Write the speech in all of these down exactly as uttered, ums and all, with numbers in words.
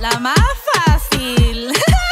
La más fácil.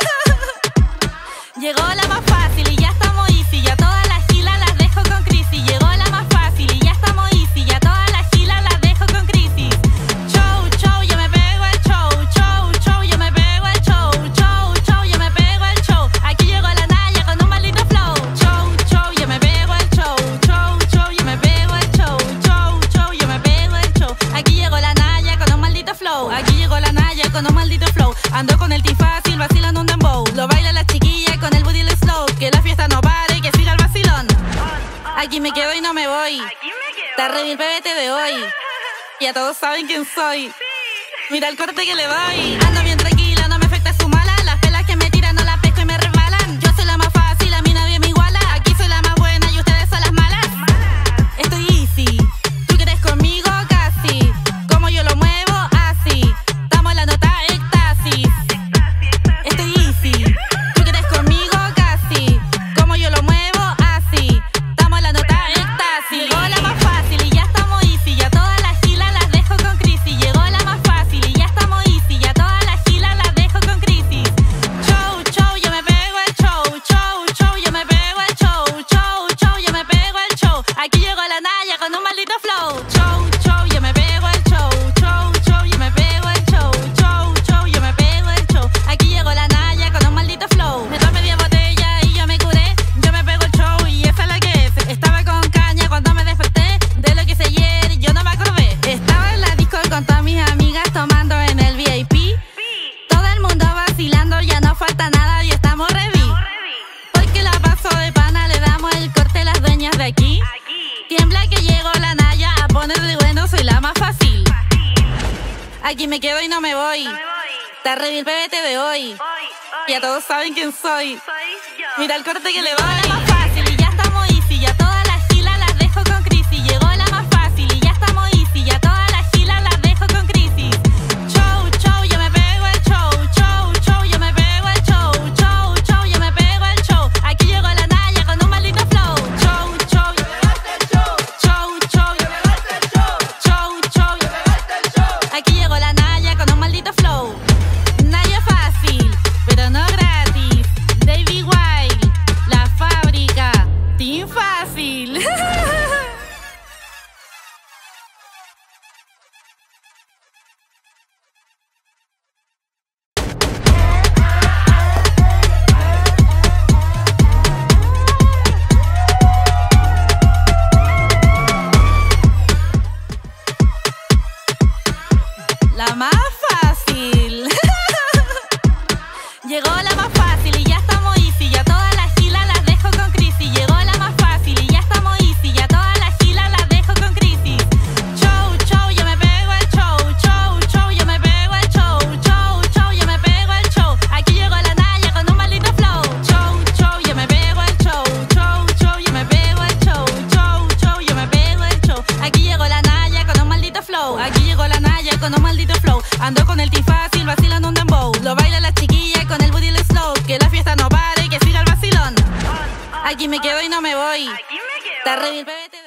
Llegó la más fácil y ya estamos easy. Ya todas las gilas las dejo con crisis. Llegó la más fácil y ya estamos easy. Ya todas las gilas las dejo con crisis. Show, show, yo me pego el show. Show, show, yo me pego el show. Show, show, yo me pego el show. Aquí llegó la Naya con un maldito flow. Show, show, yo me pego el show. Show, show, yo me pego el show. Show, show, yo me pego el show. Aquí llegó la Naya con un maldito flow. Aquí llegó la Naya con un maldito flow. Ando con el team fácil, vacilando un dembow. Lo baila la chiquilla con el booty el slow. Que la fiesta no pare, que siga el vacilón. Aquí me quedo y no me voy. Está re bien P B T de hoy. Ya todos saben quién soy. Mira el corte que le doy. Ando bien tranquila, no me afecta su mala. Las pelas que me tiran no las pesco y me resbalan. Yo soy la más fácil, a mí nadie me iguala. Aquí soy la más buena y ustedes son las malas. Estoy easy, tú quieres conmigo casi. Como yo lo muevo así. Estamos en la nota éxtasis. Estoy easy, tú quieres conmigo casi. Como yo lo muevo así. Estamos en la nota éxtasis. Llegó la más fácil y ya estamos easy. Ya todas las gilas las dejo con crisis. Llegó la más fácil y ya estamos easy. Ya todas las gilas las dejo con crisis. Show, show, yo me pego el show. Show, show, yo me pego el show. Show, show, yo me pego el show. Aquí llegó la Naya con un maldito flow. Show, show, yo me pego el show. Show, show, yo me pego el show. Show, show, yo me pego el show. Aquí llegó la Naya con un maldito flow. Me tomé diez botellas y yo me curé. Yo me pego el show y esa es la que es. Estaba con caña cuando me desperté. De lo que hice ayer yo no me acordé. Estaba en la disco con todas mis amigas tomando en el V I P. Todo el mundo vacilando, ya no falta nada y estamos ready. Porque la paso de pana, le damos el corte a las dueñas de aquí. Tiembla que llegó la Naya a ponerle bueno, soy la más fácil. Aquí me quedo y no me voy. Está re bien P B T de hoy. Ya todos saben quién soy. Mira el corte que le doy. La más fácil y ya estamos easy. Ya todas las gilas las dejo con crisis. Llegó la más fácil y ya estamos easy. Ya todas las gilas las dejo con crisis. Show, show, yo me pego el show. Show, show, yo me pego el show. Show, show, yo me pego el show. Aquí llegó la Naya con un maldito flow. Show, show, show, show, show, show. Aquí llegó la Naya con un maldito flow. Naya fácil, pero no gratis. David Wild, la fábrica, Team Fácil. La más fácil. Llegó la más fácil y ya estamos easy. Ya todas las gilas las dejo con crisis. Llegó la más fácil y ya estamos easy. Ya todas las gilas las dejo con crisis. Show, show, yo me pego el show. Show, show, yo me pego el show. Show, show, yo me pego el show. Aquí llegó la Naya con un maldito flow. Show, show, yo me pego el show. Show, show, yo me pego el show. Show, show, yo me pego el show. Aquí llegó la Naya con un maldito flow. Aquí llegó la Naya con un maldito flow. Ando con el team fácil, vacilando un dembow. Lo baila la chiquilla con el booty el slow. Que la fiesta no pare, que siga el vacilón. Aquí me quedo y no me voy. Está re bien P B T.